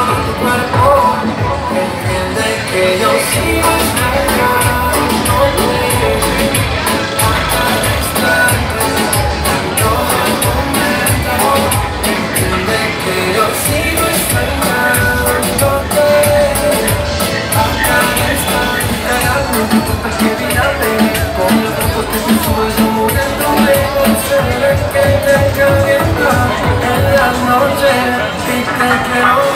tu cuerpo, entiende que yo sigo extrañándote. Hasta el instante, en todo momento, entiende que yo sigo extrañándote. Hasta el instante, hay algo que importa que mirarme, con las fotos que te subes yo muriéndome, con ser que te calienta en las noches y te quiero